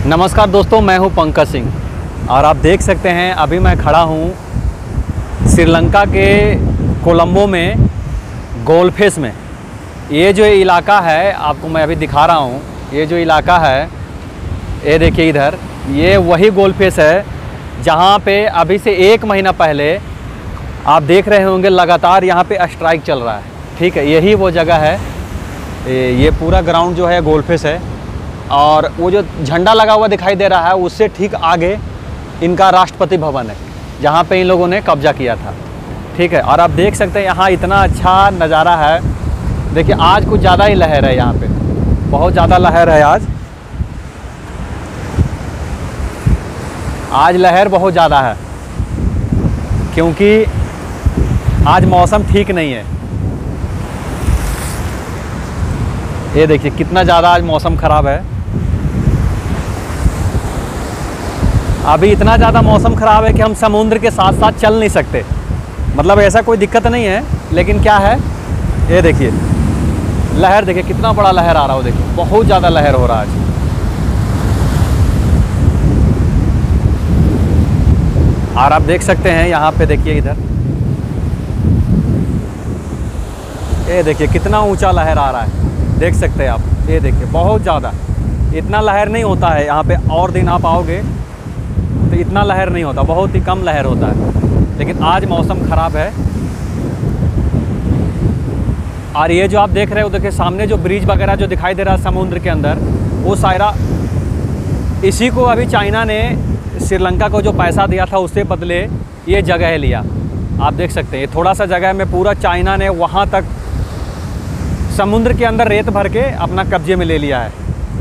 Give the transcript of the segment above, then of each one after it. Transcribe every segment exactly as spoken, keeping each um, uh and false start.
नमस्कार दोस्तों, मैं हूं पंकज सिंह और आप देख सकते हैं अभी मैं खड़ा हूं श्रीलंका के कोलंबो में गोलफेस में। ये जो इलाका है आपको मैं अभी दिखा रहा हूं, ये जो इलाका है ये देखिए इधर, ये वही गोलफेस है जहां पे अभी से एक महीना पहले आप देख रहे होंगे लगातार यहाँ पे स्ट्राइक चल रहा है। ठीक है, यही वो जगह है। ये पूरा ग्राउंड जो है गोलफेस है और वो जो झंडा लगा हुआ दिखाई दे रहा है उससे ठीक आगे इनका राष्ट्रपति भवन है जहाँ पे इन लोगों ने कब्जा किया था। ठीक है, और आप देख सकते हैं यहाँ इतना अच्छा नज़ारा है। देखिए आज कुछ ज़्यादा ही लहर है, यहाँ पे बहुत ज़्यादा लहर है। आज आज लहर बहुत ज़्यादा है क्योंकि आज मौसम ठीक नहीं है। ये देखिए कितना ज़्यादा आज मौसम ख़राब है। अभी इतना ज़्यादा मौसम ख़राब है कि हम समुद्र के साथ साथ चल नहीं सकते। मतलब ऐसा कोई दिक्कत नहीं है, लेकिन क्या है, ये देखिए लहर, देखिए कितना बड़ा लहर आ रहा हो। देखिए बहुत ज़्यादा लहर हो रहा है आज। और आप देख सकते हैं यहाँ पे, देखिए इधर, ये देखिए कितना ऊंचा लहर आ रहा है, देख सकते हैं आप। ये देखिए बहुत ज़्यादा, इतना लहर नहीं होता है यहाँ पे। और दिन आप आओगे तो इतना लहर नहीं होता, बहुत ही कम लहर होता है। लेकिन आज मौसम ख़राब है। और ये जो आप देख रहे हो, देखिए सामने जो ब्रिज वगैरह जो दिखाई दे रहा है समुद्र के अंदर, वो सारा इसी को अभी चाइना ने श्रीलंका को जो पैसा दिया था उससे बदले ये जगह लिया। आप देख सकते हैं ये थोड़ा सा जगह में पूरा चाइना ने वहाँ तक समुद्र के अंदर रेत भर के अपना कब्जे में ले लिया है।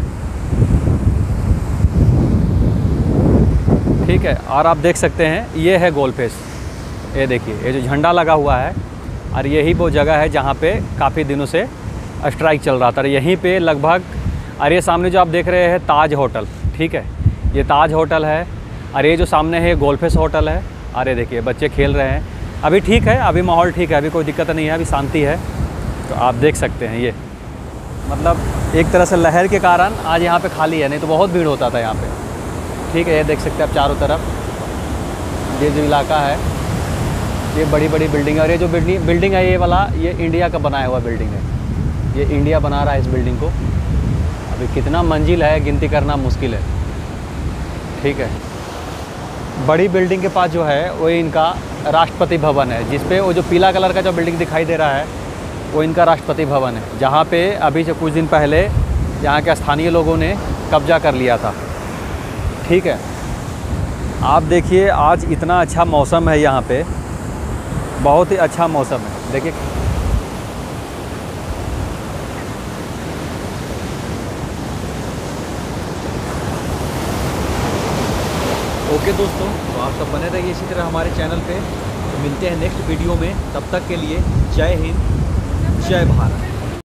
ठीक है, और आप देख सकते हैं ये है गोलफेस। ये देखिए ये जो झंडा लगा हुआ है, और यही वो जगह है जहाँ पे काफ़ी दिनों से स्ट्राइक चल रहा था। यहीं पे लगभग, और ये सामने जो आप देख रहे हैं ताज होटल, ठीक है, ये ताज होटल है। और ये जो सामने है गोलफेस होटल है। और ये देखिए बच्चे खेल रहे हैं। अभी ठीक है, अभी माहौल ठीक है, अभी कोई दिक्कत नहीं है, अभी शांति है। तो आप देख सकते हैं ये, मतलब एक तरह से लहर के कारण आज यहाँ पे खाली है, नहीं तो बहुत भीड़ होता था यहाँ पे। ठीक है, ये देख सकते हैं आप चारों तरफ, ये जो इलाका है ये बड़ी बड़ी बिल्डिंग है। और ये जो बिल्डिंग बिल्डिंग है ये वाला, ये इंडिया का बनाया हुआ बिल्डिंग है। ये इंडिया बना रहा है इस बिल्डिंग को। अभी कितना मंजिल है गिनती करना मुश्किल है। ठीक है, बड़ी बिल्डिंग के पास जो है वो इनका राष्ट्रपति भवन है, जिस पे वो जो पीला कलर का जो बिल्डिंग दिखाई दे रहा है वो इनका राष्ट्रपति भवन है, जहाँ पे अभी से कुछ दिन पहले यहाँ के स्थानीय लोगों ने कब्जा कर लिया था। ठीक है, आप देखिए आज इतना अच्छा मौसम है यहाँ पे, बहुत ही अच्छा मौसम है। देखिए ओके दोस्तों, तो आप सब बने रहिए इसी तरह हमारे चैनल पे। तो मिलते हैं नेक्स्ट वीडियो में, तब तक के लिए जय हिंद, जय भारत।